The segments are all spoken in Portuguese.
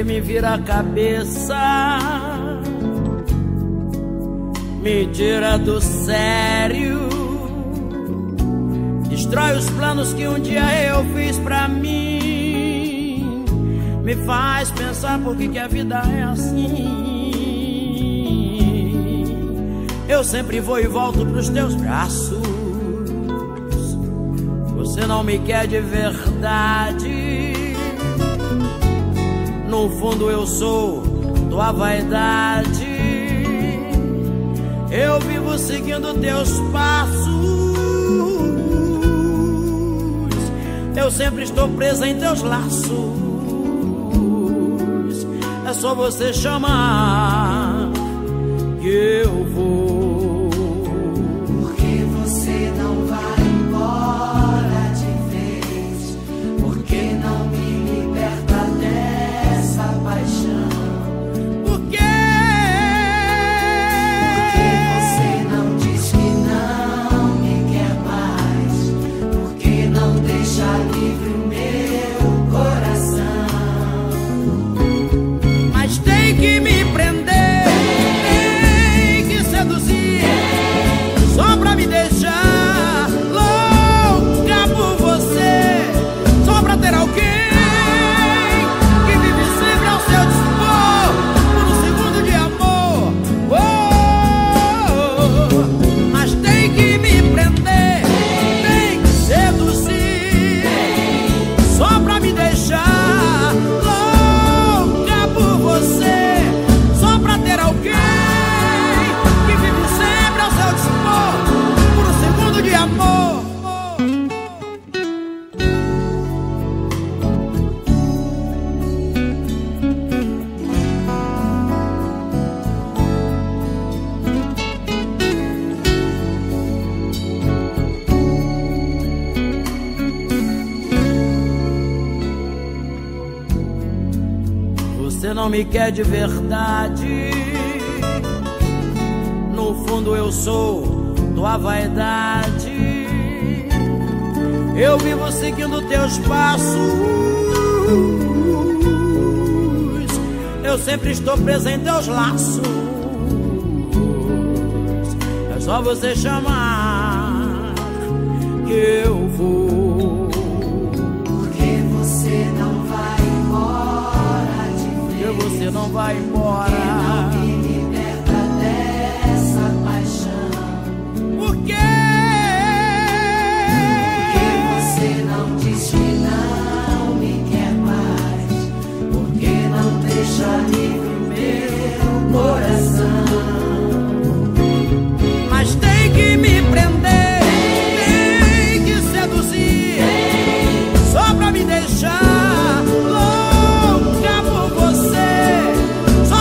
Você me vira a cabeça, me tira do sério, destrói os planos que um dia eu fiz pra mim, me faz pensar por que a vida é assim. Eu sempre vou e volto pros teus braços, você não me quer de verdade. No fundo eu sou tua vaidade, eu vivo seguindo teus passos, eu sempre estou presa em teus laços. É só você chamar que eu vou. Porque você não vai embora de vez, porque não me liberta dessa paixão. Por quê? Porque você não diz que não me quer mais, porque não deixa livre o meu coração. Mas tem que me prender, tem que seduzir, só pra me deixar louca por você, só pra ter alguém que vive sempre ao seu dispor, por um segundo de amor. Oh, mas tem que me prender, tem que seduzir, só pra me deixar louca por você, só pra ter alguém que vive sempre ao seu dispor, por um segundo de amor. Você não me quer de verdade, no fundo eu sou tua vaidade, eu vivo seguindo teus passos, eu sempre estou presa em teus laços. É só você chamar que eu vou. Porque você não vai embora de vez, Que você não vai embora. não me liberta dessa paixão. Por quê? Porque você não diz que não me quer mais, porque não deixa livre meu coração. Mas tem que me prender, tem que seduzir, só pra me deixar louca por você, só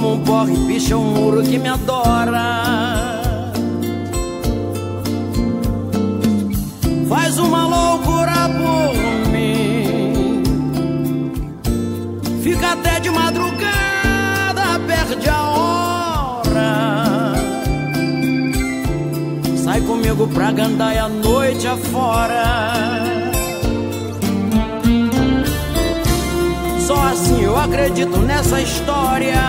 como um porre picha um muro que me adora. Faz uma loucura por mim, fica até de madrugada, perde a hora. Sai comigo pra gandaia a noite afora. Só assim eu acredito nessa história,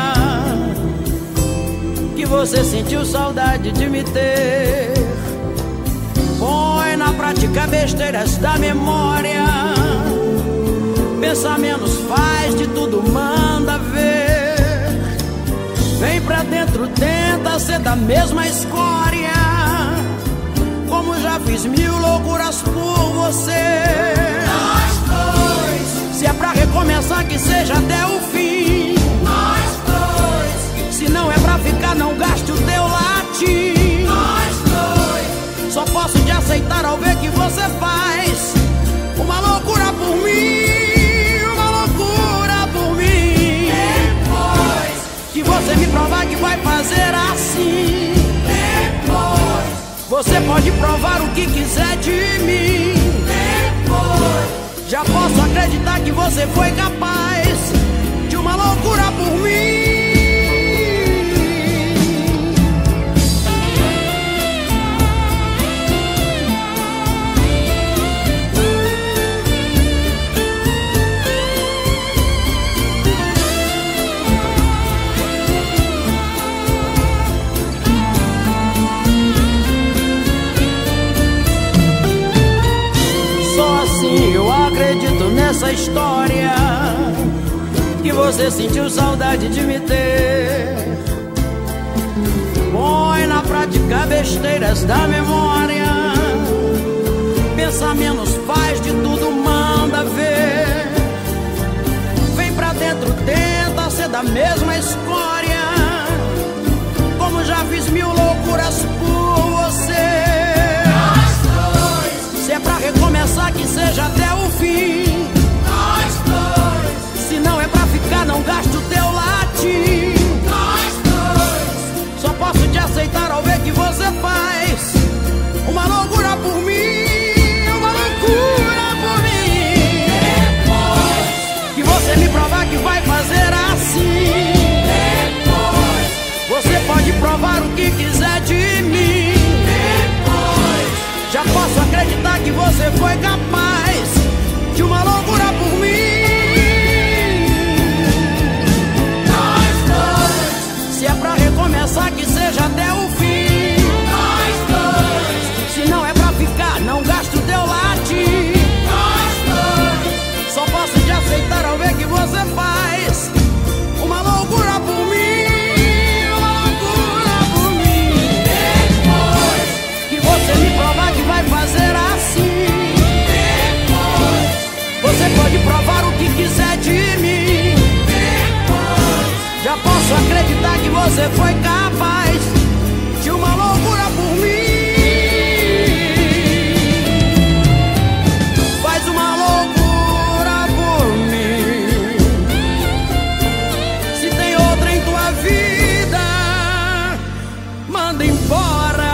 que você sentiu saudade de me ter. Põe na prática besteiras da memória, pensa menos, faz de tudo, manda ver. Vem pra dentro, tenta ser da mesma escória, como já fiz mil loucuras por você. Nós dois, se é pra recomeçar, que seja até o fim. nós dois, Se não é pra ficar, não gaste o teu latim. nós dois, Só posso te aceitar ao ver que você faz uma loucura por mim, uma loucura por mim. depois, Que você me provar que vai fazer assim. depois, Você pode provar o que quiser de mim. depois, Já posso acreditar que você foi capaz de uma loucura por mim. Só assim eu acredito nessa história, que você sentiu saudade de me ter. Põe na prática besteiras da memória, pensa menos, faz de tudo, manda ver. Vem pra dentro, tenta ser da mesma escória, como já fiz mil loucuras por você. Se é pra recomeçar, que seja até o fim. nós dois, Se não é pra ficar, não gaste o teu latim. nós dois, Só posso te aceitar ao ver que você faz uma loucura por mim, uma loucura por mim. depois, Que você me provar que vai fazer assim. depois, Você pode provar o que quiser de mim. depois, Já posso acreditar que você foi capaz de uma loucura por mim. nós dois, Se é pra recomeçar, que seja até o fim. nós dois, Se não é pra ficar, não gaste o teu latim. nós dois, Só posso te aceitar ao ver que você faz uma loucura por mim, uma loucura por mim. depois, Que você me provar que vai fazer assim. depois, Você pode provar o que quiser de mim. depois, Já posso acreditar que você foi capaz de uma loucura por mim. Faz uma loucura por mim. Se tem outra em tua vida, manda embora.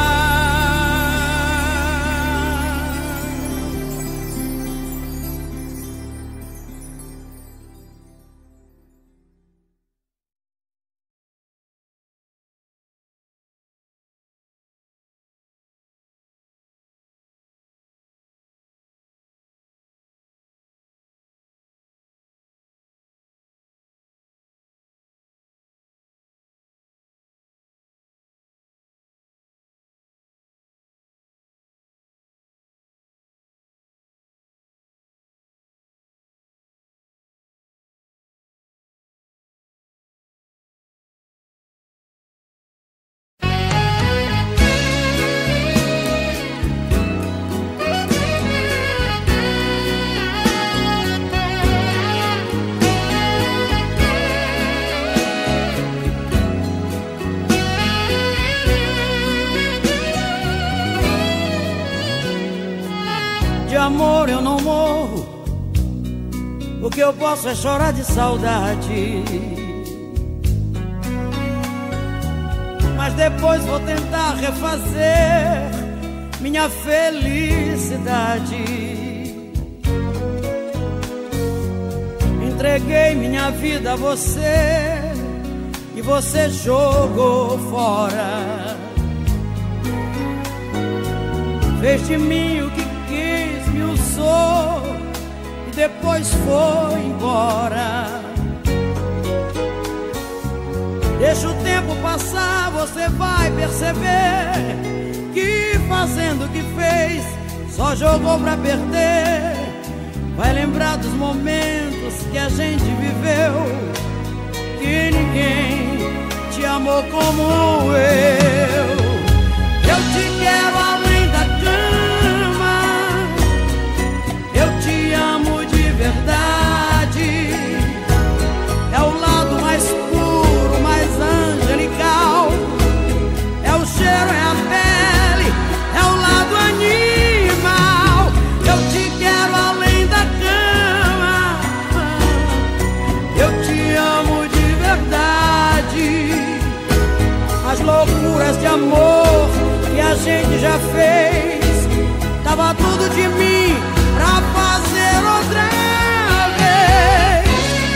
amor eu não morro, o que eu posso é chorar de saudade. mas depois vou tentar refazer minha felicidade. Entreguei minha vida a você e você jogou fora. Fez de mim o que quis, me usou e depois foi embora. Deixa o tempo passar, você vai perceber que fazendo o que fez só jogou pra perder. Vai lembrar dos momentos que a gente viveu, que ninguém te amou como eu. Eu te quero além da cama, eu te amo de verdade. É o lado mais puro, mais angelical. É o cheiro, é a pele, é o lado animal. Eu te quero além da cama, eu te amo de verdade. As loucuras de amor que a gente já fez, tava tudo de mim pra fazer outra vez.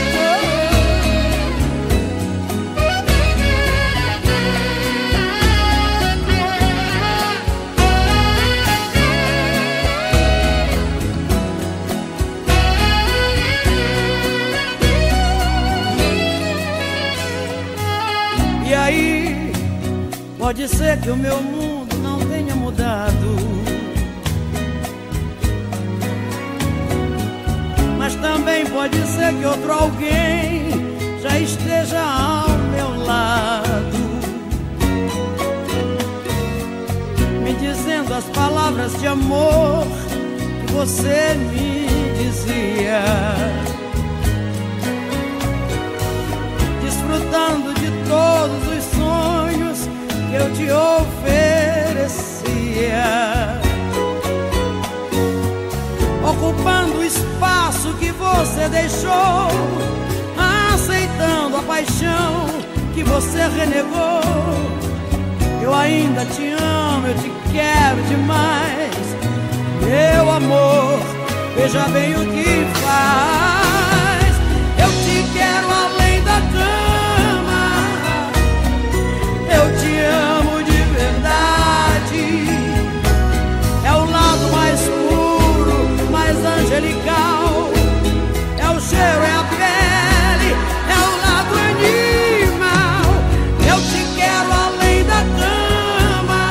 E aí, pode ser que o meu mundo não tenha mudado, mas também pode ser que outro alguém já esteja ao meu lado, me dizendo as palavras de amor que você me dizia, desfrutando de todos os sonhos que eu te oferecia, ocupando o espaço que você deixou, aceitando a paixão que você renegou. Eu ainda te amo, eu te quero demais, meu amor, veja bem o que faz. Eu te quero além da cama, eu te amo de verdade. É o lado mais puro, mais angelical. É o cheiro, é a pele, é o lado animal. Eu te quero além da cama,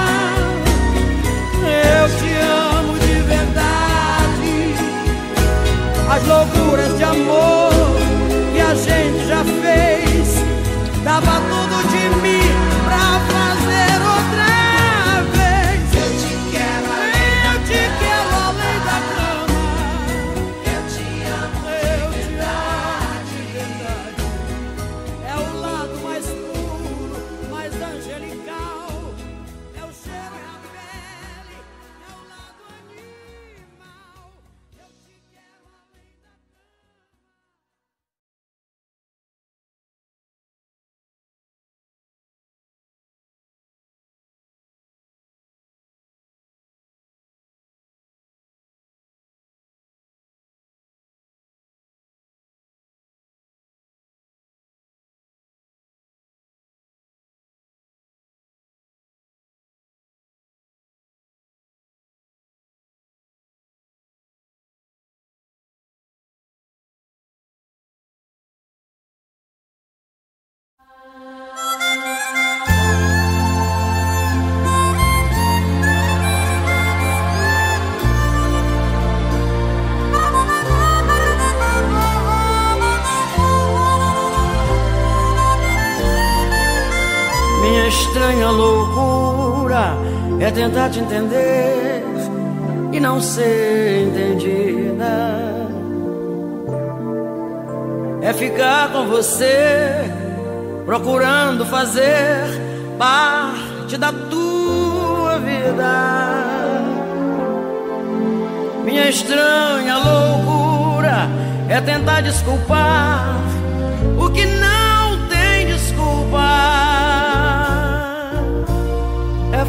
eu te amo de verdade. As loucuras de amor que a gente já fez, dava tudo de mim pra fazer outra vez. Eu te quero além da cama, eu te amo de verdade. É o lado mais puro, mais angelical. É o cheiro, é a pele, é o lado animal. Eu te quero além da minha estranha loucura é tentar te entender e não ser entendida. É ficar com você, procurando fazer parte da tua vida. Minha estranha loucura é tentar desculpar o que não tem desculpa.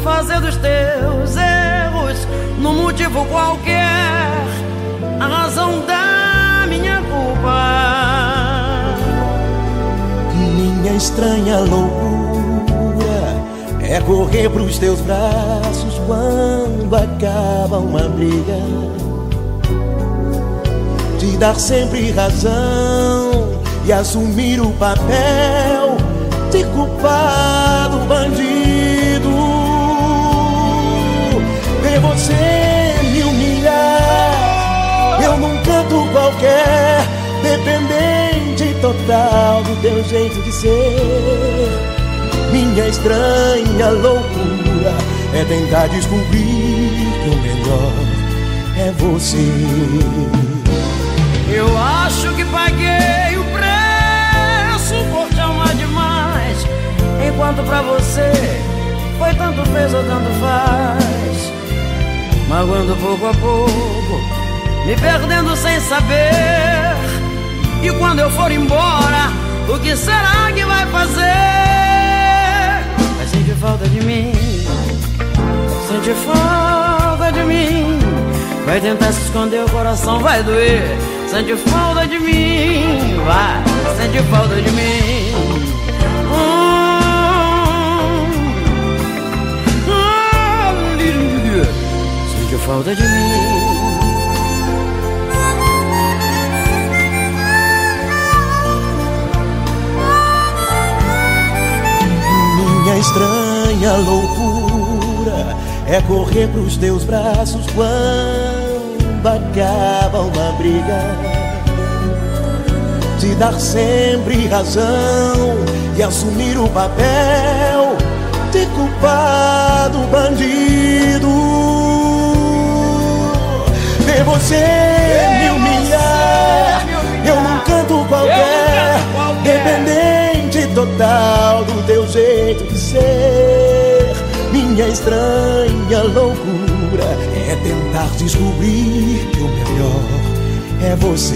fazer dos teus erros num motivo qualquer a razão da minha culpa. Minha estranha loucura é correr pros teus braços quando acaba uma briga, te dar sempre razão e assumir o papel de culpado, bandido. Ver você me humilhar, eu num canto qualquer, dependente total do teu jeito de ser. Minha estranha loucura é tentar descobrir que o melhor é você. Eu acho que paguei o preço por te amar demais, enquanto pra você foi tanto fez ou tanto faz, magoando pouco a pouco, me perdendo sem saber. E quando eu for embora, o que será que vai fazer? Vai sentir falta de mim, sentir falta de mim. Vai tentar se esconder, o coração vai doer. Sente falta de mim, vai, sente falta de mim. Sente falta de mim. Minha estranha loucura é correr pros teus braços quando acaba uma briga, te dar sempre razão e assumir o papel de culpado, bandido. Ver você me humilhar, eu num canto qualquer, dependente total do teu jeito de ser. Minha estranha loucura é tentar descobrir que o melhor é você.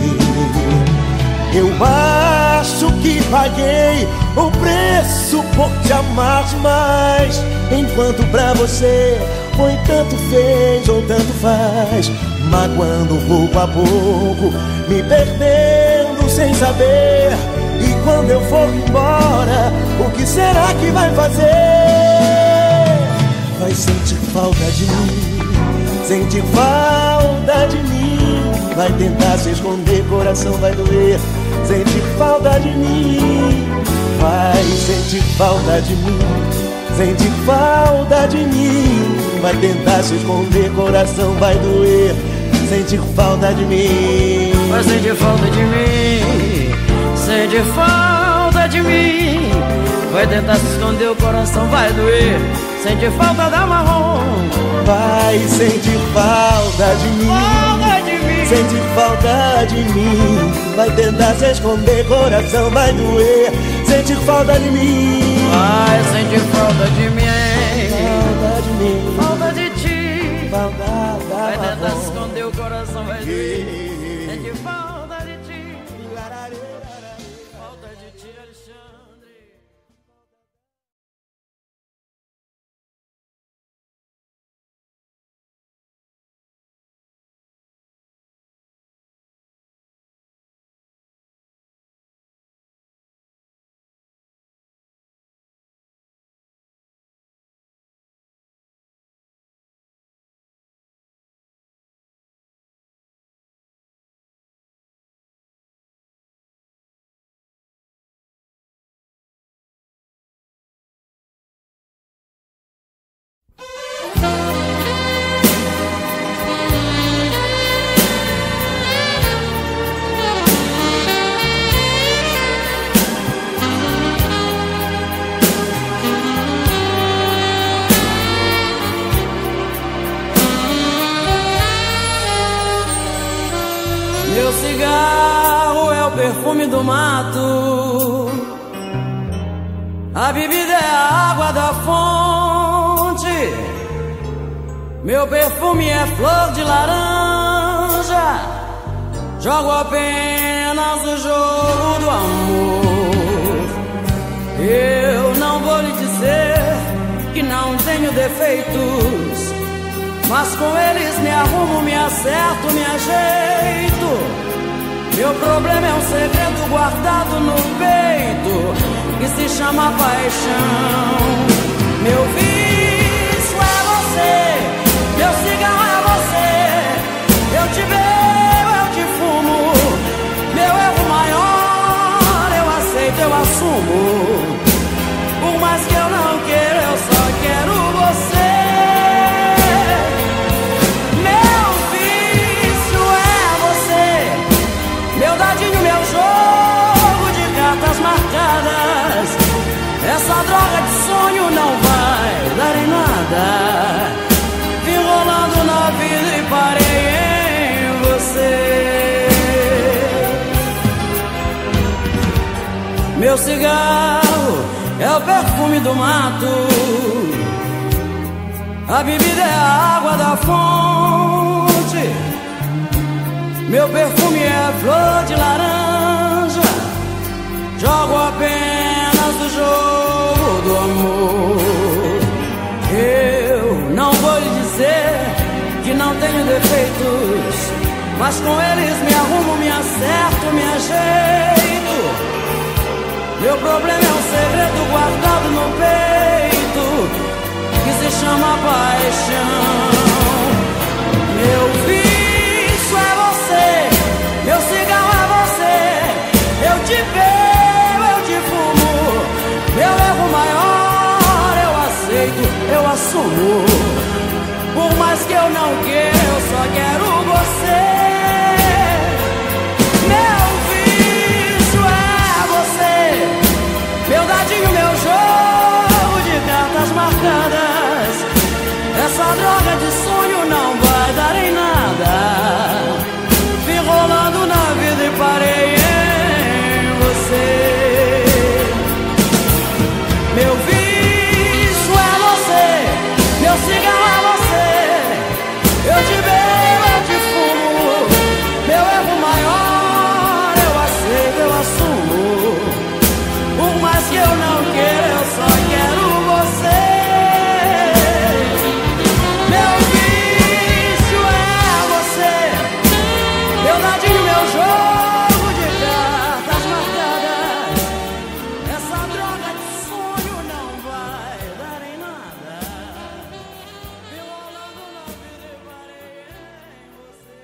Eu acho que paguei o preço por te amar demais, enquanto pra você foi tanto fez ou tanto faz, magoando pouco a pouco, me perdendo sem saber. E quando eu for embora, o que será que vai fazer? Vai sentir falta de mim, sentir falta de mim. Vai tentar se esconder, coração vai doer. Sentir falta de mim, vai sentir falta de mim, sentir falta de mim. Vai tentar se esconder, coração vai doer. Sentir falta de mim, vai sentir falta de mim, sentir falta de mim. Vai tentar se esconder, o coração vai doer. Sentir falta da marrom, vai sentir falta de mim, sentir falta de mim. Vai tentar se esconder, coração vai doer. Sentir falta de mim, vai sentir falta de mim, falta de mim, falta de ti. Falta da vai tentar marrom, se esconder, o coração vai doer. Sentir falta de ti, falta de ti, Alexandre. Meu cigarro é o perfume do mato, a bebida é a água da fonte. Meu perfume é flor de laranja, jogo apenas o jogo do amor. Eu não vou lhe dizer que não tenho defeitos, mas com eles me arrumo, me acerto, me ajeito. Meu problema é um segredo guardado no peito, que se chama paixão. Meu vício é você, meu cigarro é você. Eu te bebo, eu te fumo. Meu erro maior, eu aceito, eu assumo. Por mais que eu não queira, eu só quero você. Meu vício é você, meu dadinho, meu jogo de cartas marcadas. Essa droga de sonho não vai dar em nada. Vim rolando na vida e parei em você. Meu cigarro é o perfume do mato, a bebida é a água da fonte. Meu perfume é flor de laranja, jogo apenas o jogo do amor. Eu não vou lhe dizer que não tenho defeitos, mas com eles me arrumo, me acerto, me ajeito. Meu problema é um segredo guardado no peito, que se chama paixão. Meu vício é você, meu cigarro é você. Eu te bebo, eu te fumo. Meu erro maior, eu aceito, eu assumo. Por mais que eu não queira, eu só quero você. Meu vício é você, meu dadinho, meu jogo de cartas marcadas. Essa droga de sonho não vai dar em nada. Vim rolando na vida e parei em você. Meu vício é você, meu cigarro é você. Eu te bebo, eu te fumo. Meu erro maior, eu aceito, eu assumo. Por mais que eu não queira, eu só quero você. Meu vício é você, meu dadinho, meu jogo de cartas marcadas. Essa droga de sonho não vai dar em nada. Vim rolando na vida e parei em você.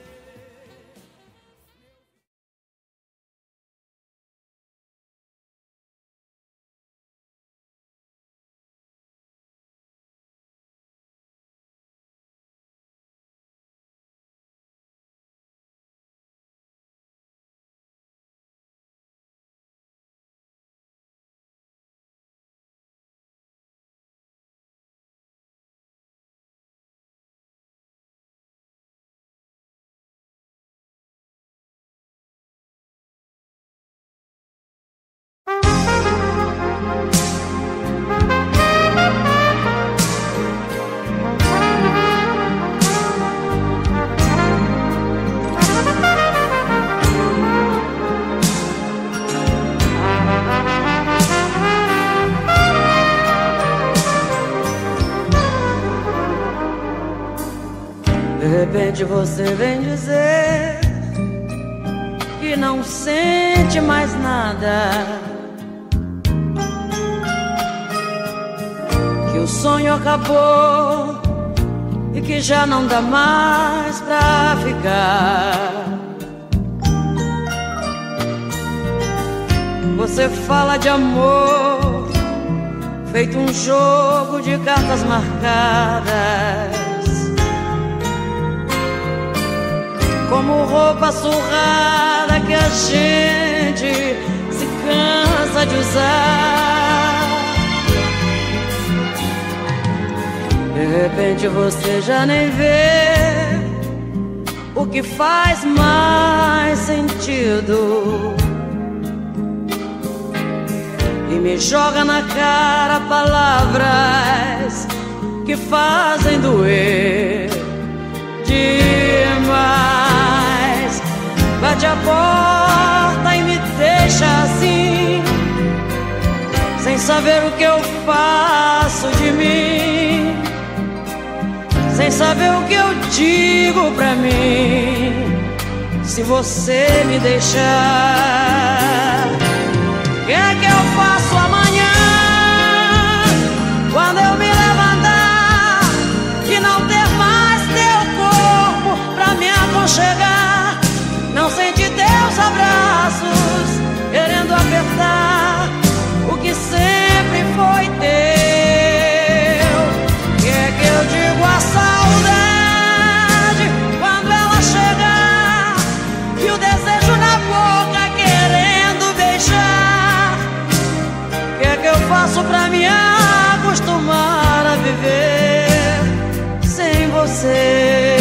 De repente você vem dizer que não sente mais nada, que o sonho acabou e que já não dá mais pra ficar. Você fala de amor, feito um jogo de cartas marcadas, como roupa surrada que a gente se cansa de usar. De repente você já nem vê o que faz mais sentido e me joga na cara palavras que fazem doer demais. Bate a porta e me deixa assim, sem saber o que eu faço de mim. sem saber o que eu digo pra mim. Se você me deixar, o que é que eu faço amanhã? Quando eu me levantar e não ter mais teu corpo pra me aconchegar, não sentir teus abraços querendo apertar o que sempre foi teu. O que é que eu digo à saudade quando ela chegar e o desejo na boca querendo beijar? O que é que eu faço pra me acostumar a viver sem você?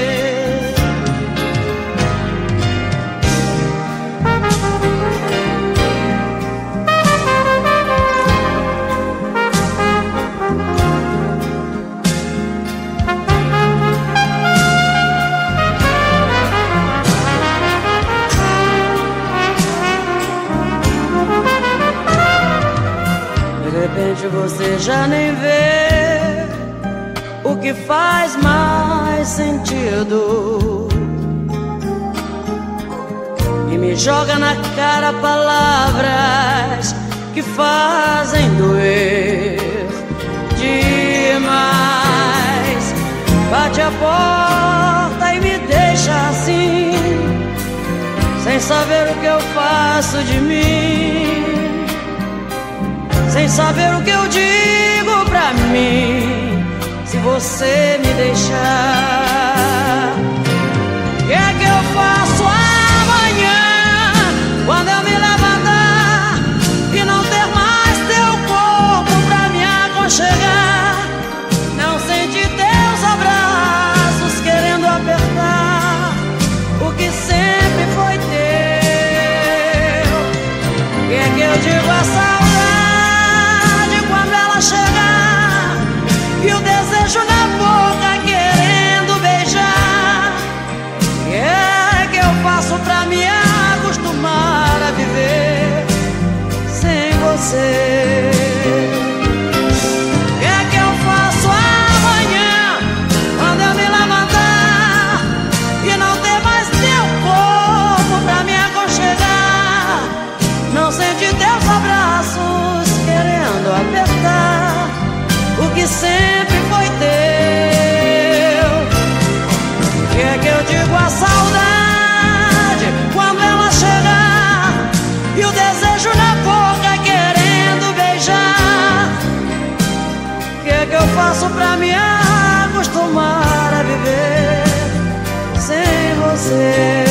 De repente você já nem vê o que faz mais sentido e me joga na cara palavras que fazem doer demais. Bate a porta e me deixa assim, sem saber o que eu faço de mim, sem saber o que eu digo pra mim. Se você me deixar, o que é que eu faço amanhã? Quando eu me levantar e não ter mais teu corpo pra me aconchegar, não sentir teus abraços querendo apertar o que sempre foi teu. O que é que eu digo a saudade quando ela chegar e o desejo na boca querendo beijar? O que é que eu faço pra me acostumar a viver sem você? O que é que eu faço amanhã quando eu me levantar e não ter mais teu corpo pra me aconchegar, não sentir teus abraços querendo apertar o que sempre foi teu? O que é que eu digo à saudade quando ela chegar e o desejo na boca querendo beijar? O que é que eu faço pra me acostumar a viver sem você?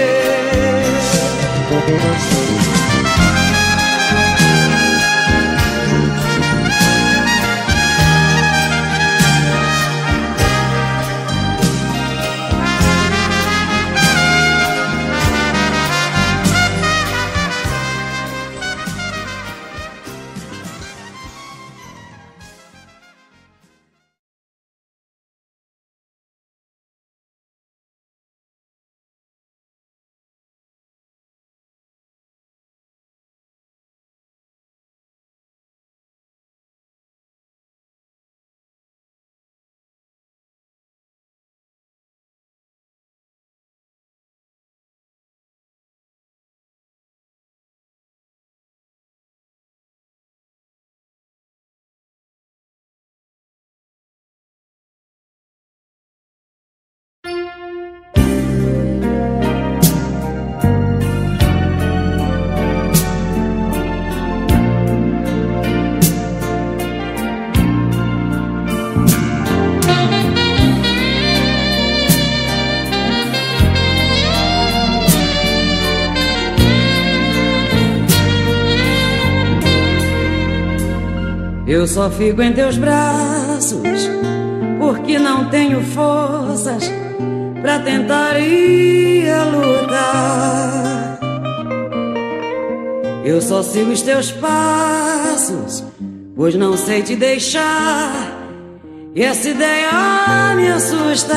Eu só fico em teus braços porque não tenho forças pra tentar ir a lutar. Eu só sigo os teus passos, pois não sei te deixar, e essa ideia me assusta.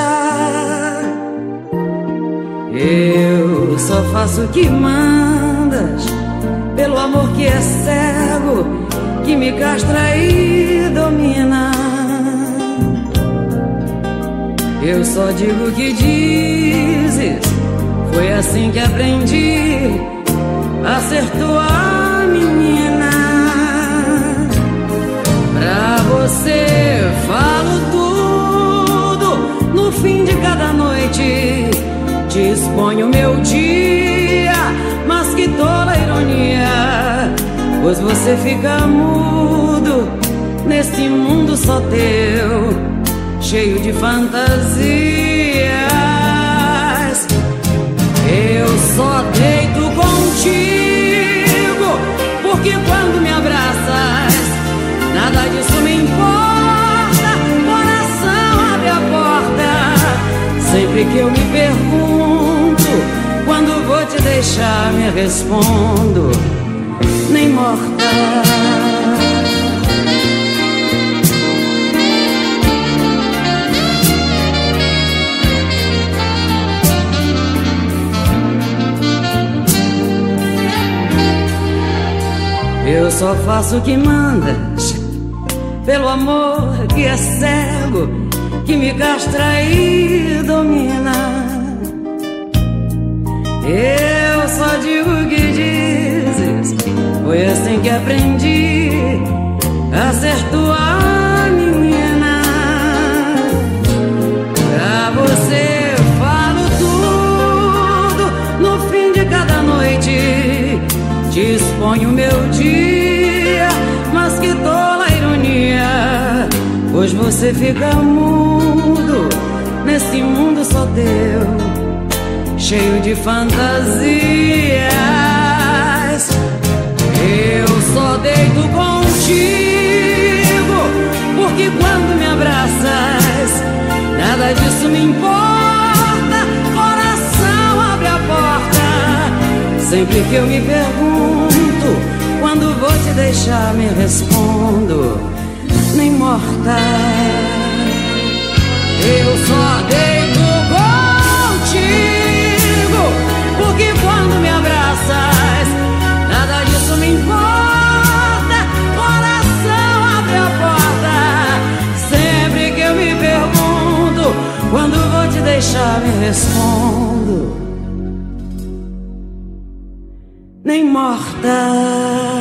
Eu só faço o que mandas, pelo amor que é cego, que me castra e domina. Eu só digo o que dizes, foi assim que aprendi a ser tua menina. Pra você falo tudo no fim de cada noite, te exponho meu dia, mas que tola ironia, pois você fica mudo nesse mundo só teu, cheio de fantasias. Eu só deito contigo, porque quando me abraças, nada disso me importa. Coração, abre a porta. Sempre que eu me pergunto quando vou te deixar, me respondo: nem morta. Eu só faço o que mandas, pelo amor que é cego, que me castra e domina. Eu só digo o que dizes, foi assim que aprendi a ser tua menina. Pra você falo tudo no fim de cada noite, te exponho meu dia, mas que tola ironia, pois você fica mudo nesse mundo só teu, cheio de fantasias. Eu só deito contigo, porque quando me abraças, nada disso me importa. Coração, abre a porta. Sempre que eu me pergunto quando vou te deixar, me respondo: nem morta. Eu só deito contigo, porque quando me abraças, nada disso me importa. Coração, abre a porta. Sempre que eu me pergunto quando vou te deixar, me respondo: nem morta.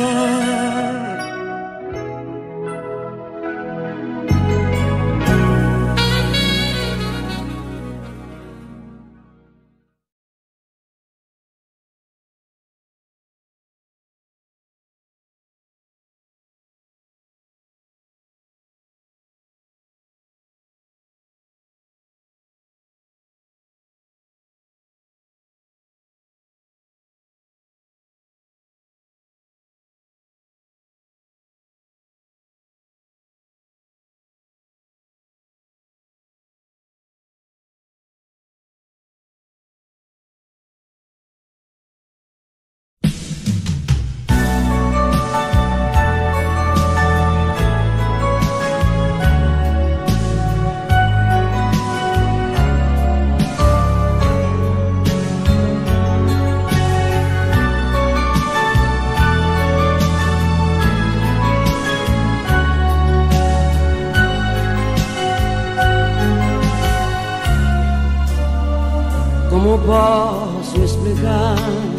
Como posso explicar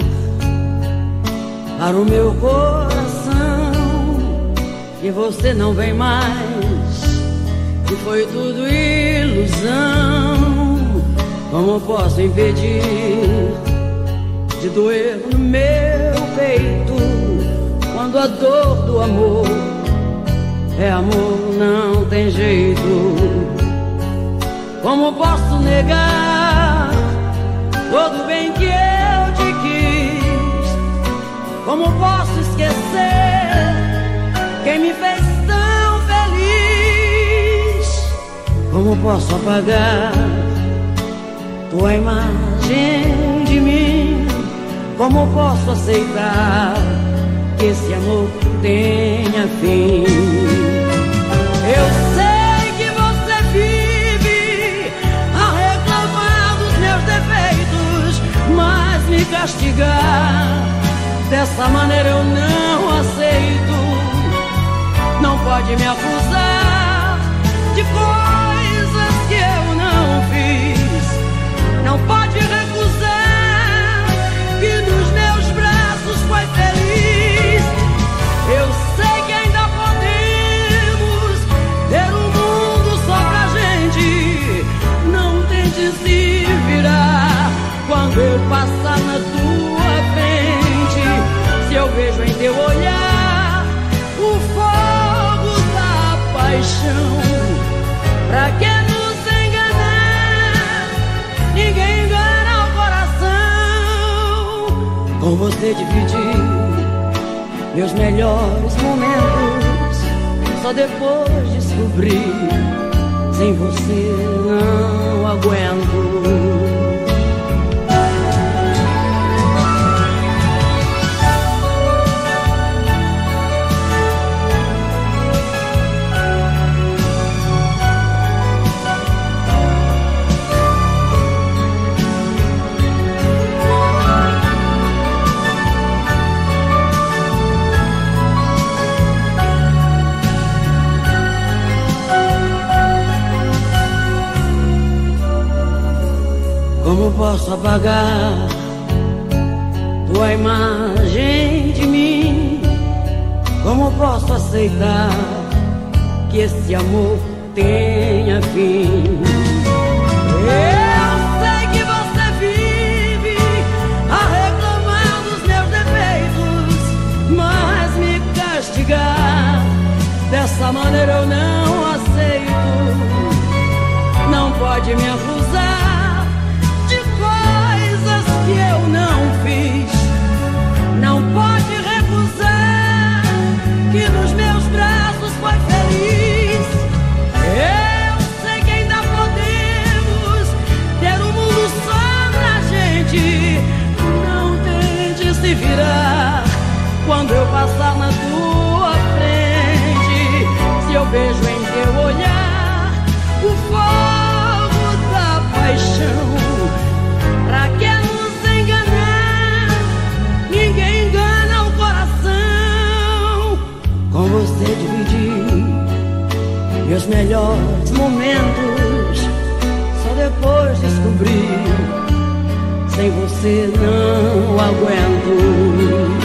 para o meu coração que você não vem mais, que foi tudo ilusão? Como posso impedir de doer no meu peito quando a dor do amor é amor, não tem jeito? Como posso negar todo bem que eu te quis? Como posso esquecer quem me fez tão feliz? Como posso apagar tua imagem de mim? Como posso aceitar que esse amor tenha fim? Eu sei que você vive a reclamar dos meus defeitos, mas me castigar dessa maneira eu não aceito. pode me acusar de coisas que eu não fiz. você dividir meus melhores momentos. Só depois descobri, sem você não aguento. Como posso apagar tua imagem de mim? Como posso aceitar que esse amor tenha fim? Eu sei que você vive a reclamar dos meus defeitos, mas me castigar dessa maneira eu não aceito. Não pode me acusar que eu não fiz, não pode recusar que nos meus braços foi feliz. Eu sei que ainda podemos ter um mundo só pra gente. Não tente se virar quando eu passar na tua frente. Se eu vejo em teu olhar o fogo da paixão, pra que ninguém engana o coração. Com você dividir meus melhores momentos, só depois descobri, sem você não aguento.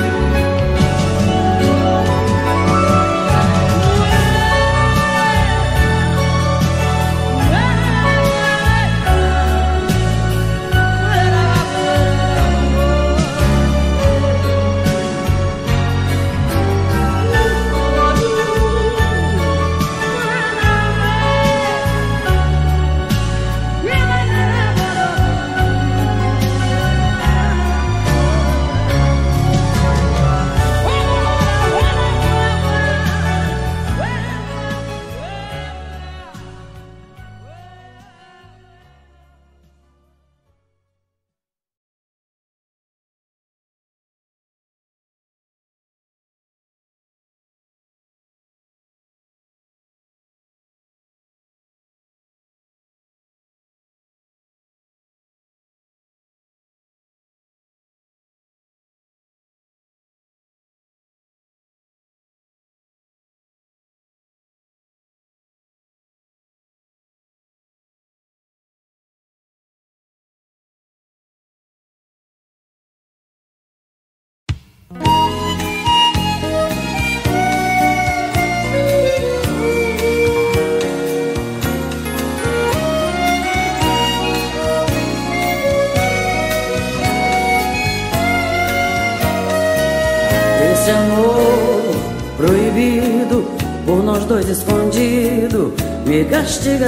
Esse amor proibido, por nós dois escondido, me castiga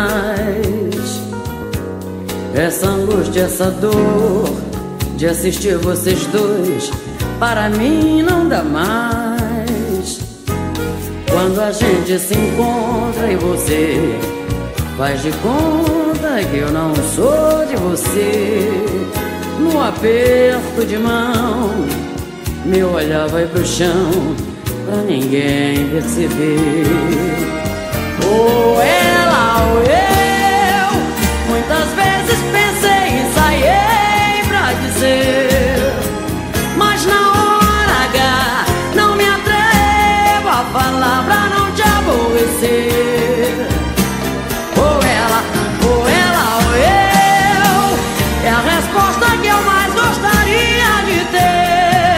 demais. Essa angústia, essa dor de assistir vocês dois, para mim não dá mais. Quando a gente se encontra e você faz de conta que eu não sou de você, no aperto de mão meu olhar vai pro chão pra ninguém perceber. Ou ela ou eu, muitas vezes pensei, ensaiei pra dizer, mas na hora H não me atrevo a falar pra não te aborrecer. Ou ela ou eu, é a resposta que eu mais gostaria de ter.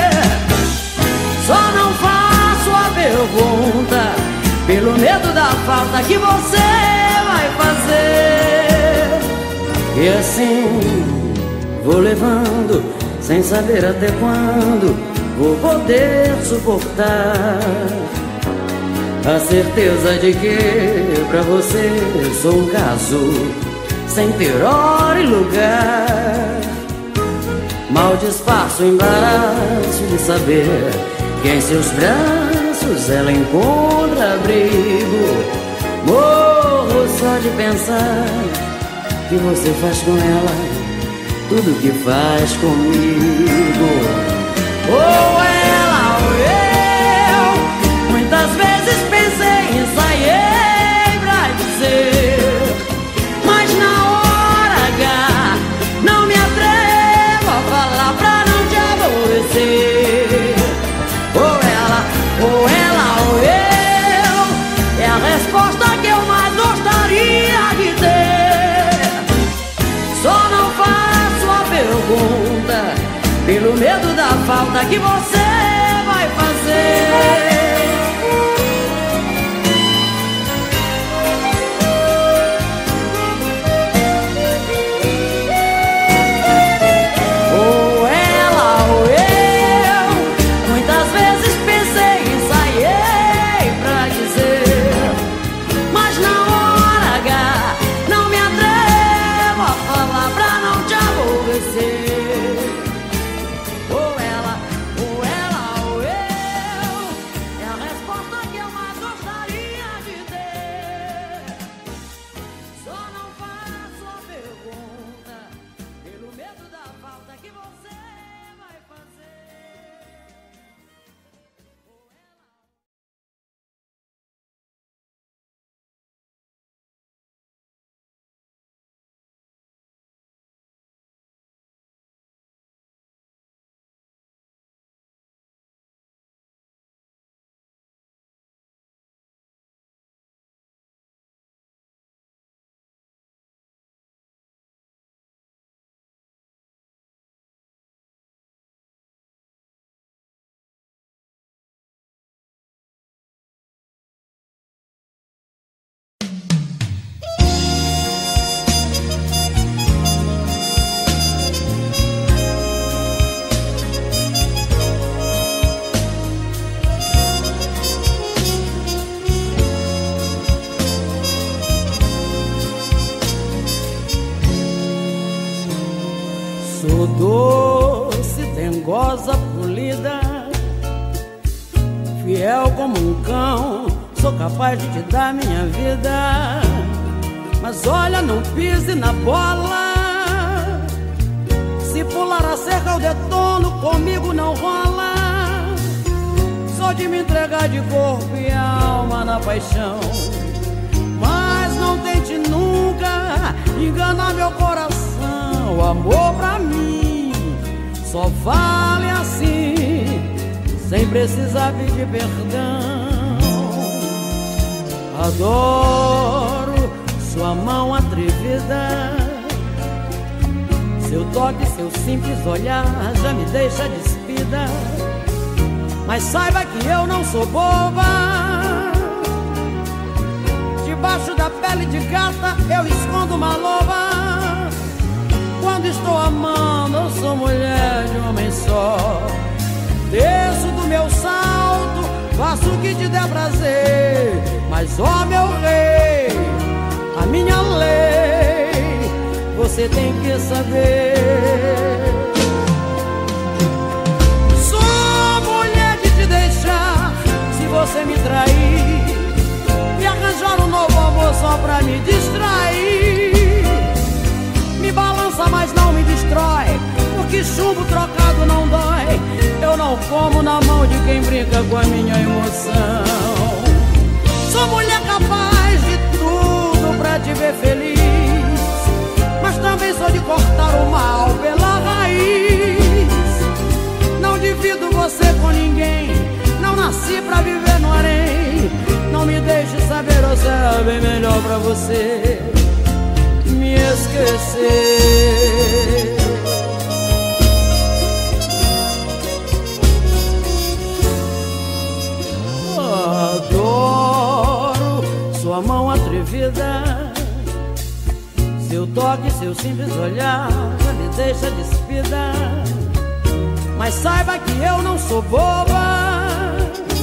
Só não faço a pergunta pelo medo da falta que você vai fazer. E assim vou levando, sem saber até quando vou poder suportar a certeza de que pra você sou um caso sem ter hora e lugar. Mal disfarço o embaraço de saber que em seus braços ela encontra abrigo. Morro só de pensar que você faz com ela tudo que faz comigo. Ou ela ou eu, muitas vezes pensei, ensaiei pra dizer, mas na hora H não me atrevo a falar pra não te aborrecer. Ou ela ou eu, é a resposta que eu mais gostaria de ter. Só não faço a pergunta pelo medo da falta que você vai fazer. Ou ela ou eu, muitas vezes pensei, ensaiei pra dizer, mas na hora H não me atrevo a falar pra não te aborrecer. Sou doce, dengosa, polida, fiel como um cão, sou capaz de te dar minha vida. Mas olha, não pise na bola, se pular a cerca eu detono, comigo não rola. Sou de me entregar de corpo e alma na paixão, mas não tente nunca enganar meu coração. O amor pra mim só vale assim, sem precisar pedir perdão. Adoro sua mão atrevida, seu toque, seu simples olhar já me deixa despida. Mas saiba que eu não sou boba, debaixo da pele de gata eu escondo uma loba. Quando estou amando, eu sou mulher de um homem só. Desço do meu salto, faço o que te der prazer. Mas ó meu rei, a minha lei, você tem que saber. Sou mulher de te deixar se você me trair, e arranjar um novo amor só pra me distrair. Me balança, mas não me destrói, porque chumbo trocado não dói. Eu não como na mão de quem brinca com a minha emoção. Sou mulher capaz de tudo pra te ver feliz, mas também sou de cortar o mal pela raiz. Não divido você com ninguém, não nasci pra viver no harém. Não me deixe saber, ou será bem melhor pra você me esquecer. Adoro sua mão atrevida, seu toque, seu simples olhar já me deixa despida. Mas saiba que eu não sou boba,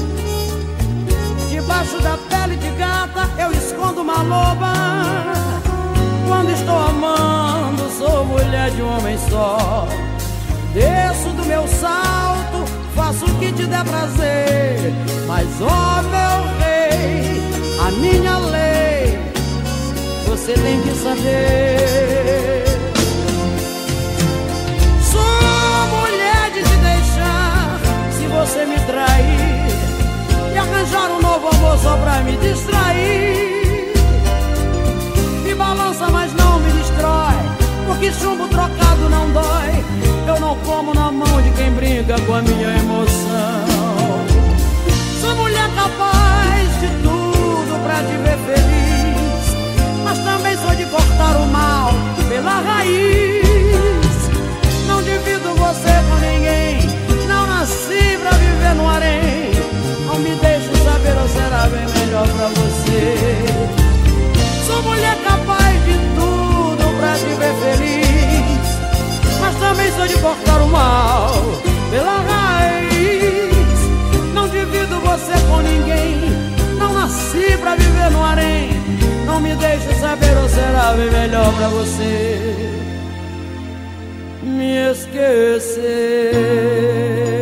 debaixo da pele de gata eu escondo uma loba. Quando estou amando, sou mulher de um homem só. desço do meu salto, faço o que te der prazer. Mas, ó meu rei, a minha lei você tem que saber. Sou mulher de te deixar se você me trair e arranjar um novo amor só pra me distrair. Me balança, mas não me destrói, porque chumbo trocado não dói. Eu não como na mão de quem brinca com a minha emoção. Sou mulher capaz de tudo pra te ver feliz, mas também sou de cortar o mal pela raiz. Não divido você com ninguém, não nasci pra viver no harém. Não me deixe saber ou será bem melhor pra você. Sou mulher capaz de tudo pra te ver feliz, mas também sou de cortar o mal pela raiz. Não divido você com ninguém, não nasci pra viver no harém. Não me deixe saber ou será bem melhor pra você me esquecer.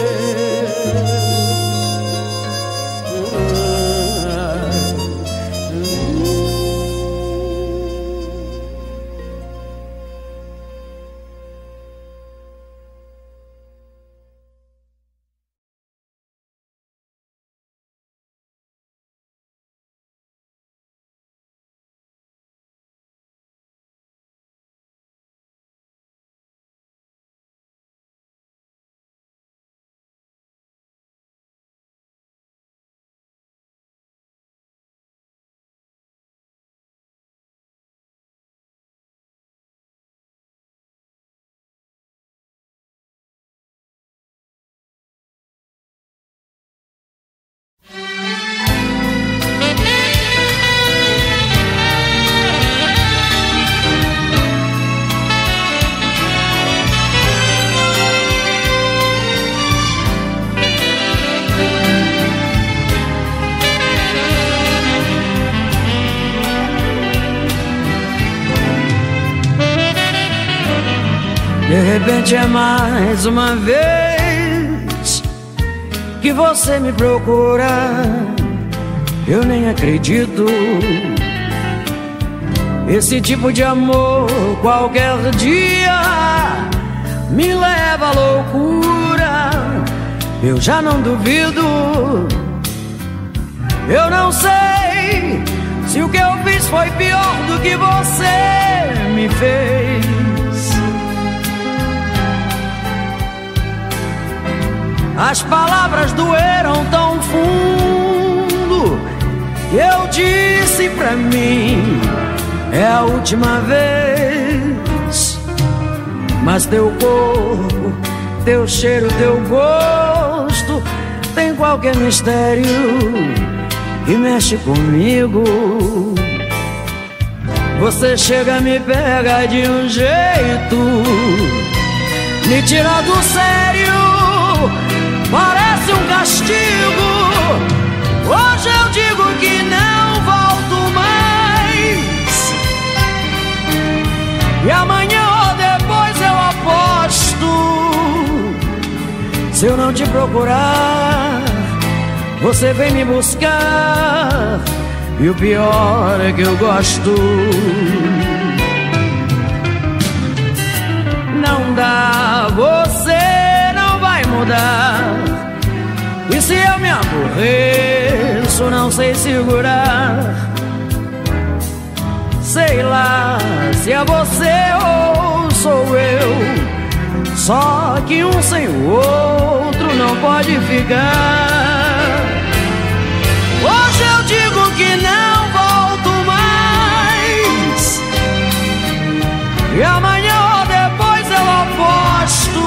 De repente é mais uma vez que você me procura. Eu nem acredito. Esse tipo de amor qualquer dia me leva à loucura. Eu já não duvido. Eu não sei se o que eu fiz foi pior do que você me fez. As palavras doeram tão fundo que eu disse pra mim: é a última vez. Mas teu corpo, teu cheiro, teu gosto tem qualquer mistério que mexe comigo. Você chega, me pega de um jeito, me tira do sério, parece um castigo. Hoje eu digo que não volto mais, e amanhã ou depois eu aposto. Se eu não te procurar, você vem me buscar, e o pior é que eu gosto. Não dá, você não vai mudar. E se eu me aborreço, não sei segurar. Sei lá se é você ou sou eu, só que um sem o outro não pode ficar. Hoje eu digo que não volto mais, e amanhã ou depois eu aposto.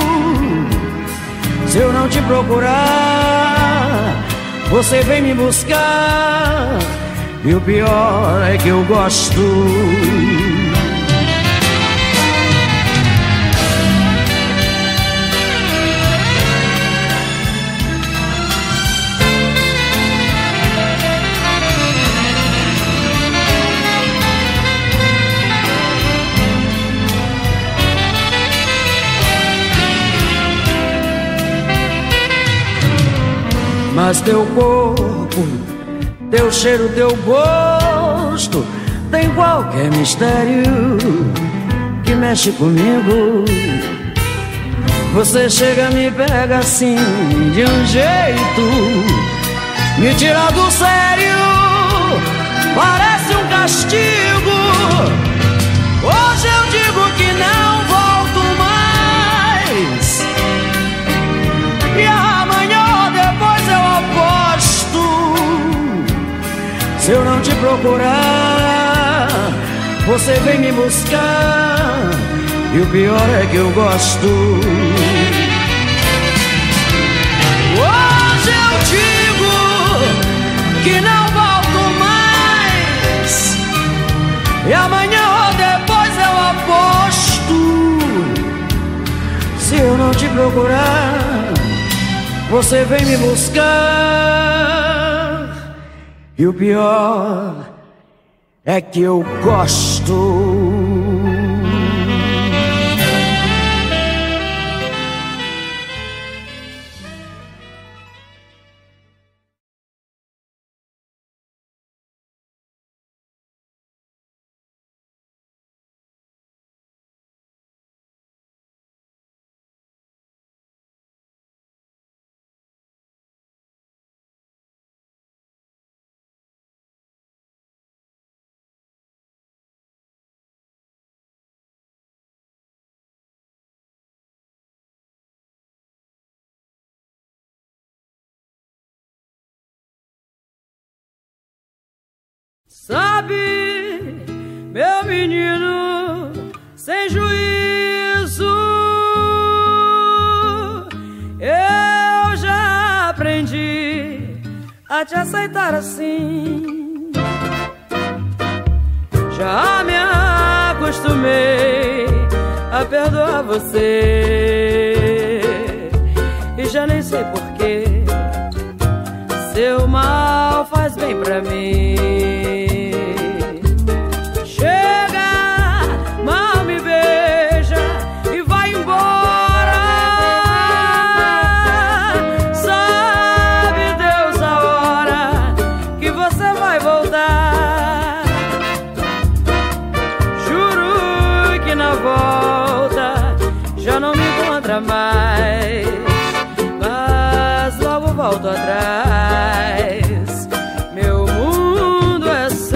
Se eu não te procurar, você vem me buscar, e o pior é que eu gosto. Mas teu corpo, teu cheiro, teu gosto tem qualquer mistério que mexe comigo. Você chega, me pega assim de um jeito, me tira do sério, parece um castigo. Hoje eu digo que não volto mais, e amanhã ou depois eu aposto. Se eu não te procurar, você vem me buscar, e o pior é que eu gosto. Hoje eu digo que não volto mais, e amanhã ou depois eu aposto. Se eu não te procurar, você vem me buscar, e o pior é que eu gosto. Sabe, meu menino sem juízo, eu já aprendi a te aceitar assim. Já me acostumei a perdoar você, e já nem sei porquê seu mal faz bem pra mim. Mais, mas logo volto atrás. Meu mundo é seu,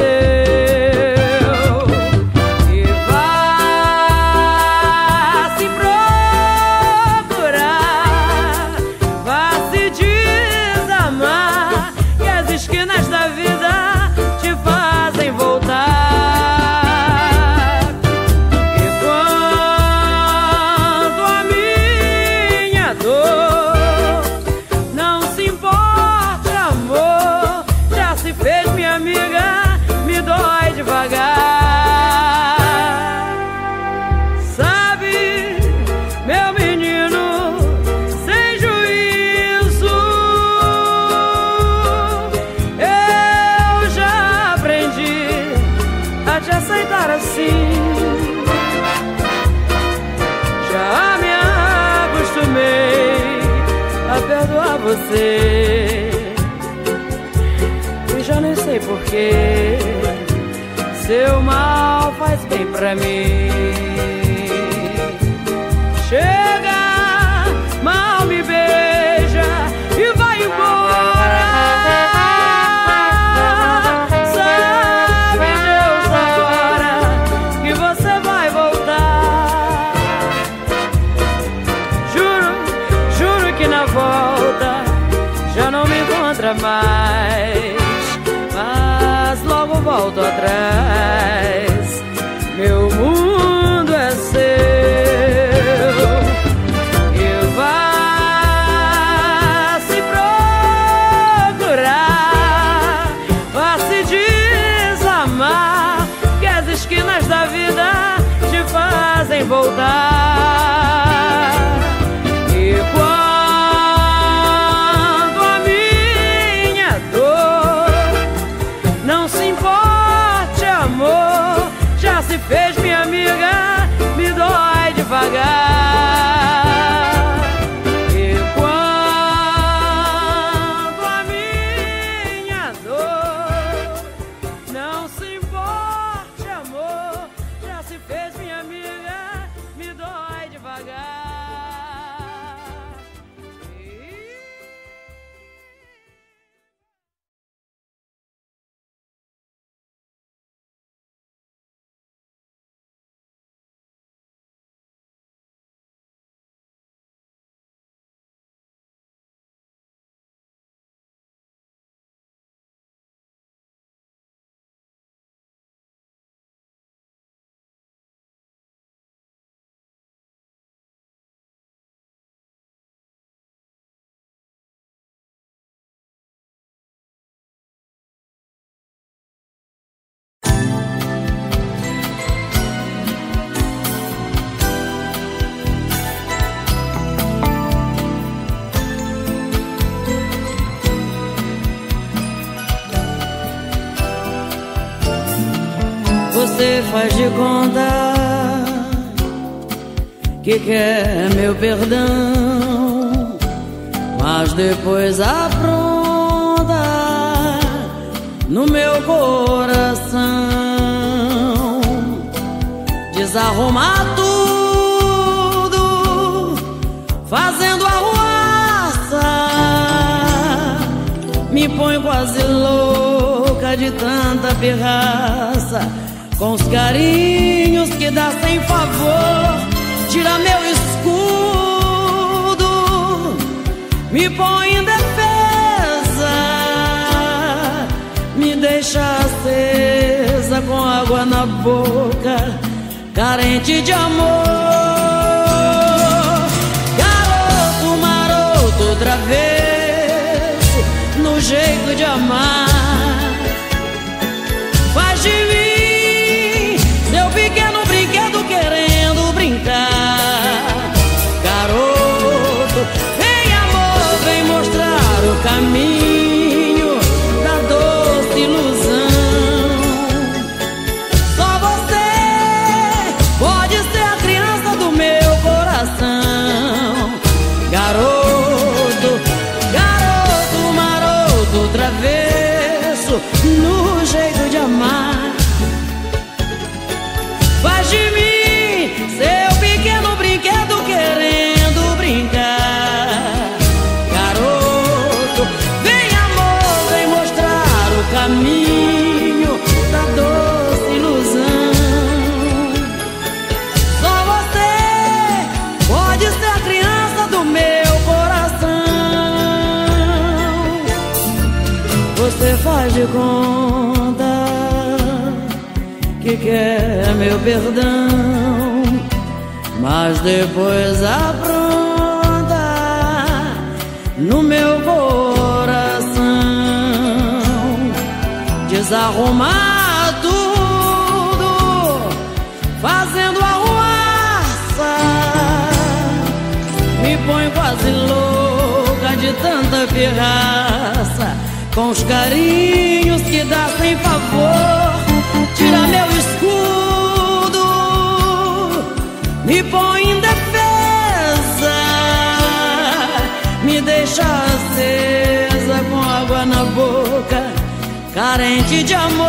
e vá se procurar, vá se desamar, que as esquinas da vida te fazem voltar. Sabe, meu menino sem juízo, eu já aprendi a te aceitar assim. Já me acostumei a perdoar você, e já nem sei porquê seu mal faz bem pra mim. Chega, mal me beija e vai embora. Sabe Deus a hora que você vai voltar. Juro, juro que na volta já não me encontra mais, mas logo volto atrás. Meu mundo é seu, e vá se procurar, vá se desamar, que as esquinas da vida te fazem voltar. E quando a minha dor não se importe, amor, já se fez minha amiga, me dói devagar. E quando a Você faz de conta que quer meu perdão, mas depois apronta no meu coração. Desarrumar tudo, fazendo arruaça, me põe quase louca de tanta pirraça. Com os carinhos que dá sem favor, tira meu escudo, me põe em defesa, me deixa acesa com água na boca, carente de amor. Garoto maroto, travesso no jeito de amar, faz de mim seu pequeno brinquedo querendo brincar. Garoto, vem amor, vem mostrar o caminho da doce ilusão. Só você pode ser a criança do meu coração. Garoto, garoto maroto, travesso no jeito de amar, faz de mim seu pequeno brinquedo querendo brincar. Garoto, vem amor, vem mostrar o caminho da doce ilusão. Só você pode ser a criança do meu coração. Você faz de conta que quer meu perdão, mas depois apronta no meu coração. Desarrumar tudo, fazendo arruaça, me põe quase louca de tanta pirraça. Com os carinhos que dá sem favor, tira meu escudo, me põe em defesa, me deixa acesa com água na boca, carente de amor.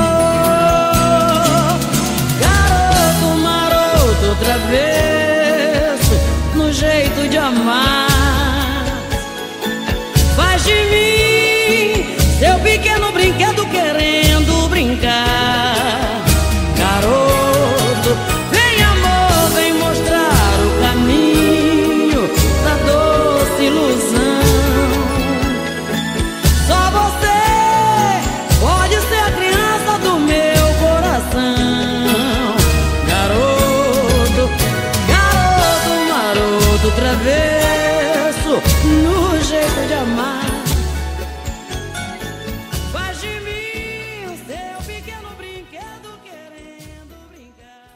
Garoto maroto, travesso no jeito de amar, faz de mim seu pequeno brinquedo querendo brincar. Garoto, vem amor, vem mostrar o caminho da doce ilusão. Só você pode ser a criança do meu coração. Garoto, garoto maroto, travesso no jeito de amar, faz de mim o seu pequeno brinquedo querendo brincar.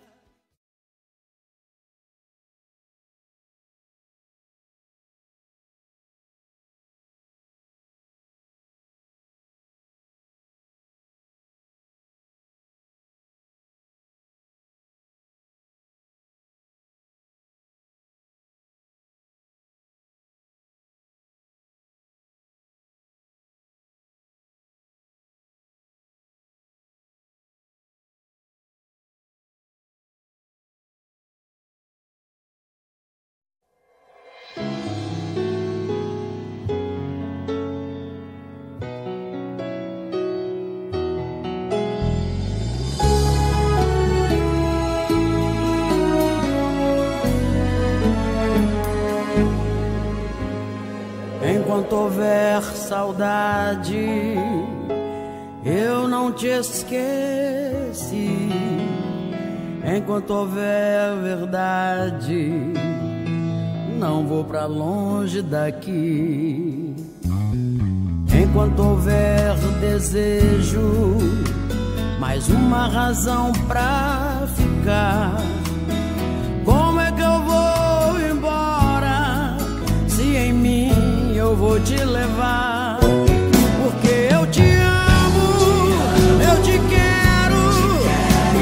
Enquanto houver saudade, eu não te esqueci. Enquanto houver verdade, não vou pra longe daqui. Enquanto houver desejo, mais uma razão pra ficar. Como é que eu vou embora se em mim eu vou te levar? Porque eu te amo, eu te quero,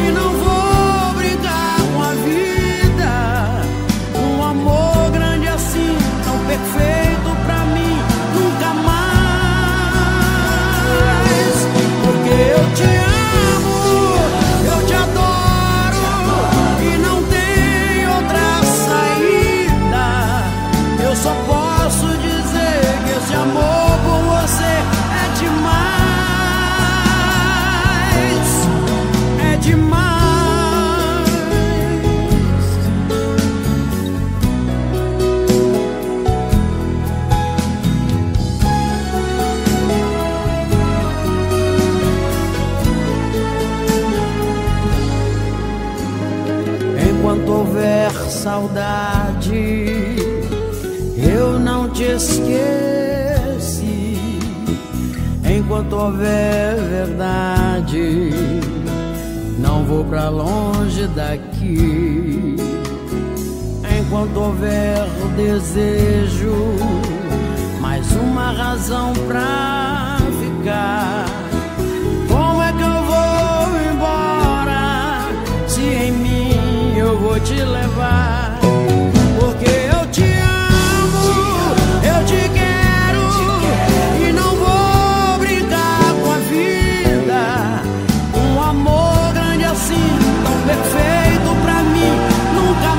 saudade, eu não te esqueci. Enquanto houver verdade, não vou pra longe daqui. Enquanto houver desejo, mais uma razão pra ficar. Como é que eu vou embora se em mim eu vou te levar? Porque eu te amo, eu te quero, e não vou brincar com a vida. Um amor grande assim, tão perfeito pra mim, nunca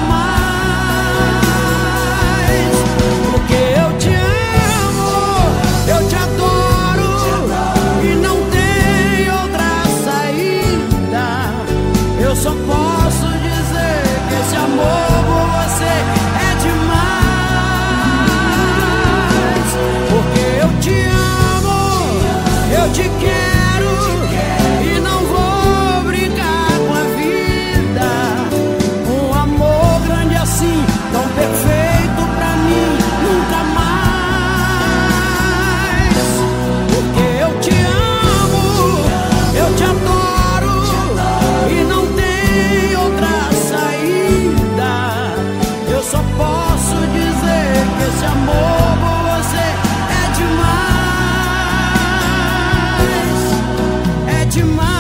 mais. Porque eu te amo, eu te adoro, e não tem outra saída. Eu só posso dizer que esse amor por você é demais. Porque eu te amo, eu te quero, e não vou brincar com a vida. Um amor grande assim, tão perfeito pra mim, nunca mais. Porque eu te amo, eu te adoro, e não tem outra saída. Eu só posso dizer que esse amor por você é demais, é demais.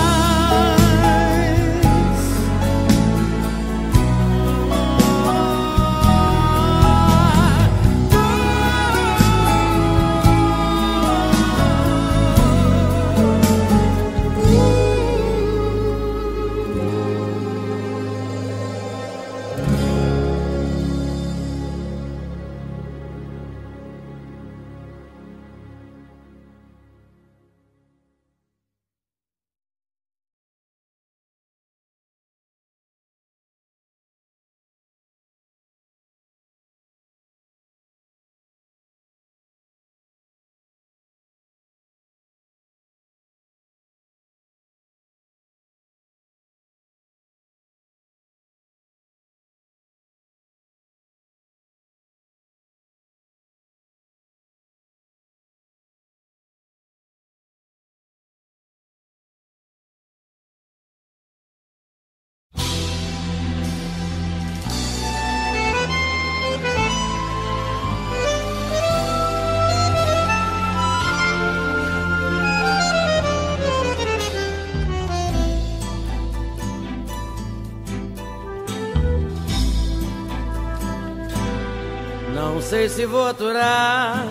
Não sei se vou aturar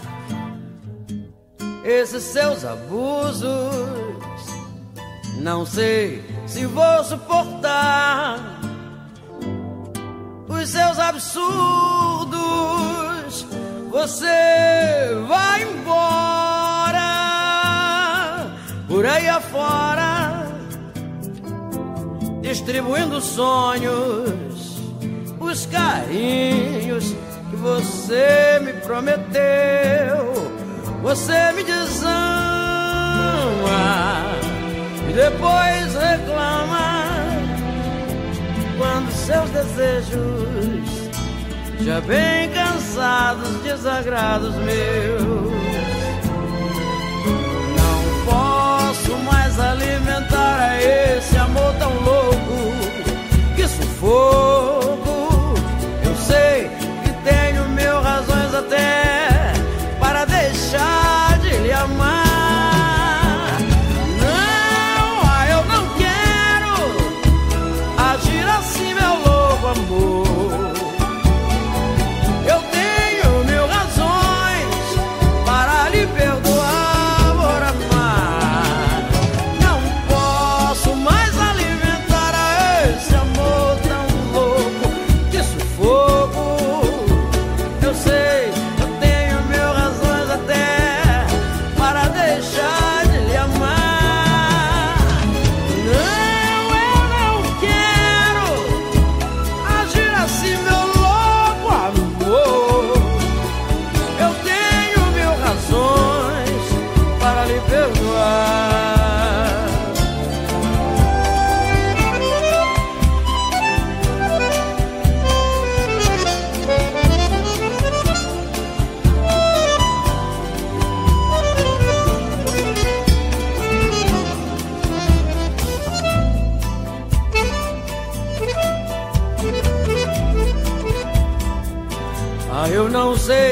esses seus abusos. Não sei se vou suportar os seus absurdos. Você vai embora por aí afora, distribuindo sonhos, os carinhos que você me prometeu. Você me desama e depois reclama quando seus desejos, já bem cansados, desagrados meus. Não posso mais alimentar a esse amor tão louco, que sufoco. Eu sei que tenho mil razões até para deixar de lhe amar. Não, eu não quero agir assim, meu louco amor. Eu tenho mil razões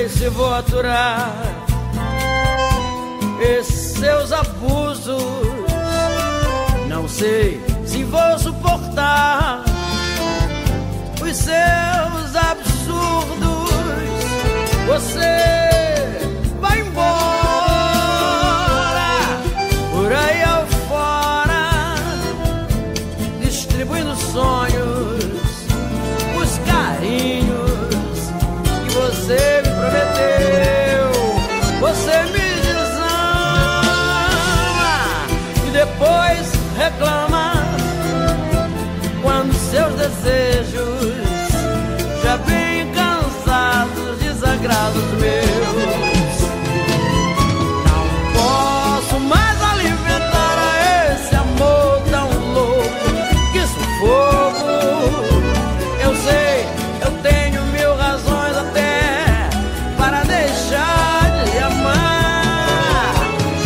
sei se vou aturar esses seus abusos. Não sei se vou suportar os seus absurdos. Você vai embora por aí afora, distribuindo sonhos, os carinhos que você me prometeu. Você me desama e depois reclama quando seus desejos já bem cansados, desagrados meus. Não posso mais alimentar a esse amor tão louco, que sufoco. Eu sei, eu tenho mil razões até para deixar de lhe amar.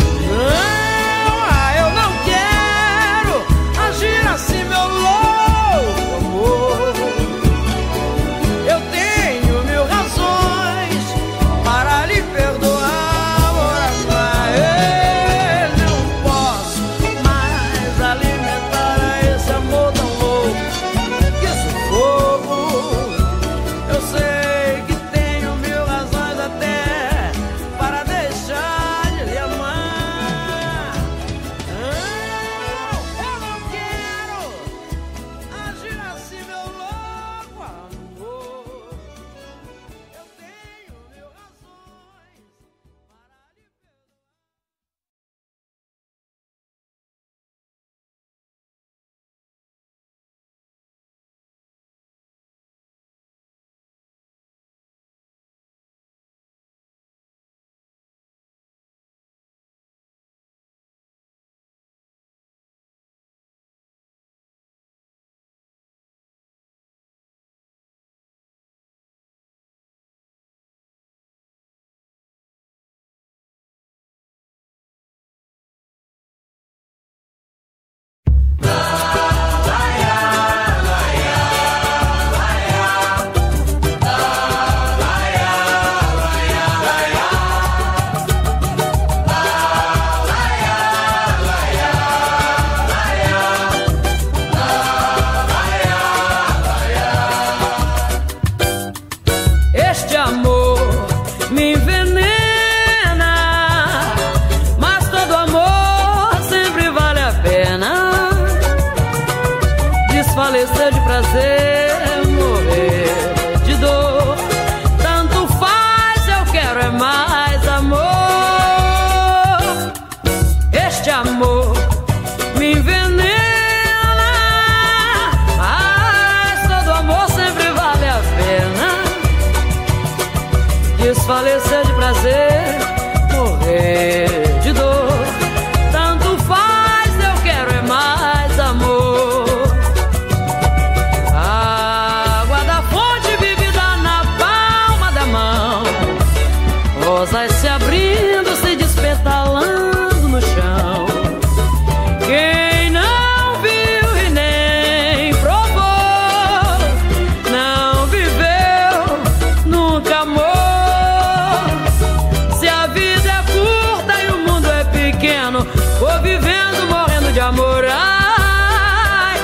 Não, eu não quero agir assim, meu louco amor. Eu tenho mil razões para lhe perdoar, morar. Não posso mais alimentar a esse amor tão louco, que sufoco. Eu sei que tenho mil razões até para deixar de lhe amar. Não, eu não quero agir assim, meu louco amor. Eu tenho mil razões para lhe perdoar. Este amor me envenena, mas todo amor sempre vale a pena. Desfalecer de prazer, morrer de dor, tanto faz, eu quero é mais amor. Este amor me envenena, mas todo amor sempre vale a pena. Desfalecer de prazer, morrer de dor, tanto faz, eu quero é mais amor. A água da fonte bebida na palma da mão, rosas se abrindo, se despetalando no chão. Quem não viu e nem provou, não viveu, nunca amou. Se a vida é curta e o mundo é pequeno, vou vivendo, morrendo de amor. Ai,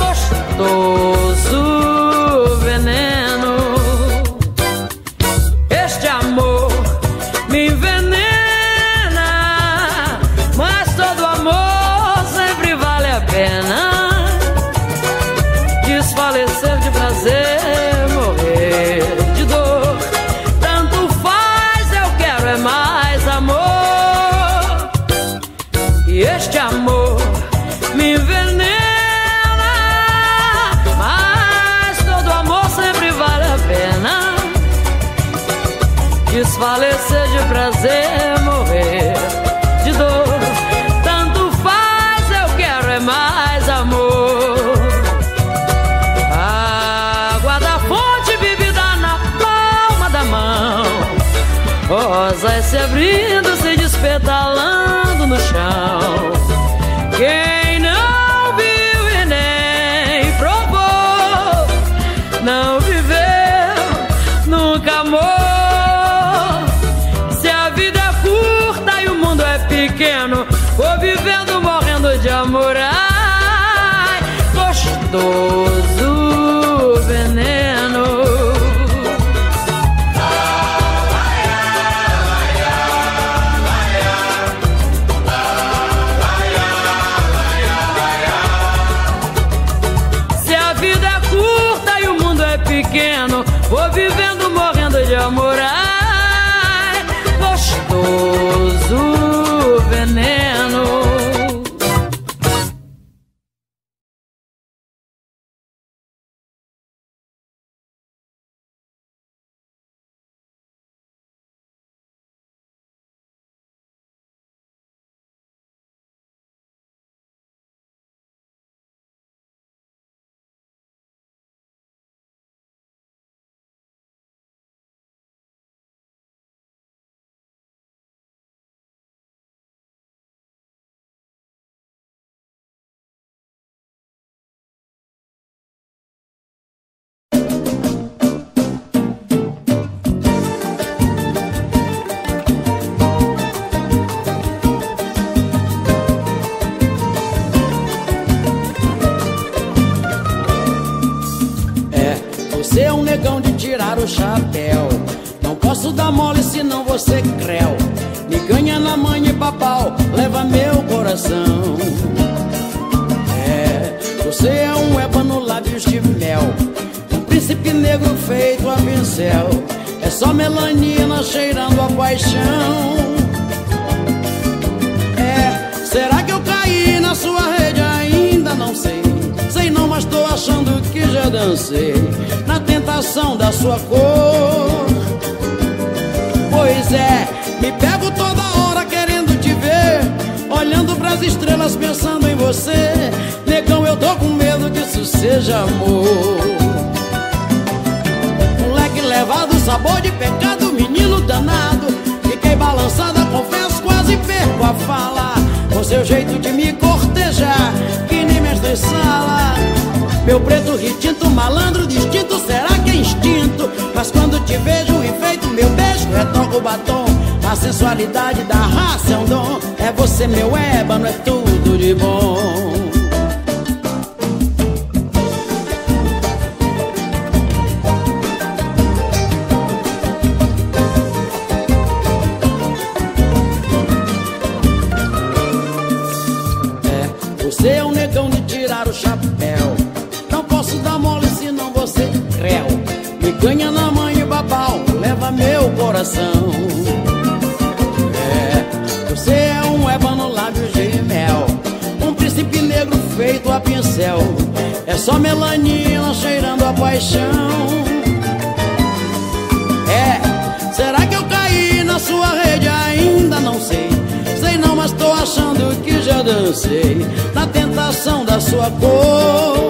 gostoso veneno. Este amor me envenena, mas todo amor sempre vale a pena. Desfalecer de prazer, morrer de dor, tanto faz, eu quero é mais amor. E este amor me envenena, mas todo amor sempre vale a pena. Desfalecer de prazer, morrer de dor, tanto faz, eu quero é mais amor. A água da fonte bebida na palma da mão, rosas se abrindo, se despetalando no chão. Quem não viu e nem provou, não viveu, nunca amou. gostoso veneno. Se a vida é curta e o mundo é pequeno, vou vivendo, morrendo de amor. Ai, gostoso veneno. Você é um negão de tirar o chapéu. Não posso dar mole senão você creu. Me ganha na manha e papau, leva meu coração. Você é um ébano, lábios de mel, um príncipe negro feito a pincel. É só melanina cheirando a paixão. Será que eu caí na sua rede? Ainda não sei. Sei não, mas tô achando que já dancei na tentação da sua cor. Pois é, me pego toda hora querendo te ver, olhando pras estrelas pensando em você. Negão, eu tô com medo que isso seja amor. Moleque levado, sabor de pecado, menino danado. Fiquei balançada, confesso, quase perco a fala. Com seu jeito de me cortejar, que nem mestre sala. Meu preto retinto, malandro distinto, será que é instinto? Mas quando te vejo enfeito, meu beijo retoca o batom. A sensualidade da raça é um dom. É você, meu ébano, é tudo de bom. Você é um negão de tirar o chapéu. Não posso dar mole senão você creu. Me ganha na mãe e babau, leva meu coração. Você é um ébano, lábios de mel, um príncipe negro feito a pincel. É só melanina cheirando a paixão. Será que eu caí na sua rede? Ainda não sei. Sei não, mas tô achando que já dancei na tentação da sua cor.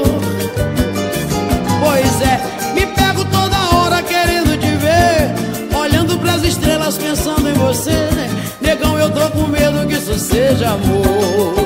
Pois é, me pego toda hora querendo te ver, olhando pras estrelas pensando em você. Negão, eu tô com medo que isso seja amor.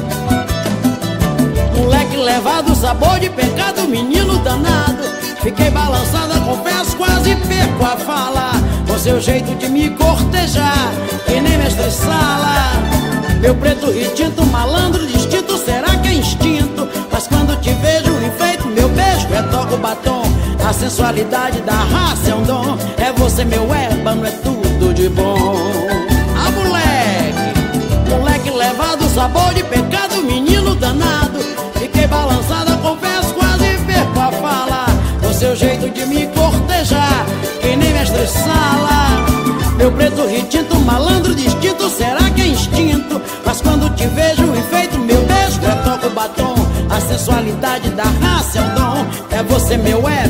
Moleque levado, sabor de pecado, menino danado. Fiquei balançada, confesso, quase perco a fala. Com seu jeito de me cortejar, que nem mestre sala. Meu preto retinto, malandro distinto, será que é instinto? Mas quando te vejo enfeito, meu beijo retoca o batom. A sensualidade da raça é um dom. É você, meu ébano, é tudo de bom. Ah, moleque levado, sabor de pecado, menino danado. Fiquei balançada, confesso, quase perco a fala. Com seu jeito de me cortejar, que nem mestre sala. Meu preto retinto, malandro distinto, será que é instinto? Mas quando te vejo enfeito, meu beijo retoca o batom. A sensualidade da raça é um dom. É você, meu ébano,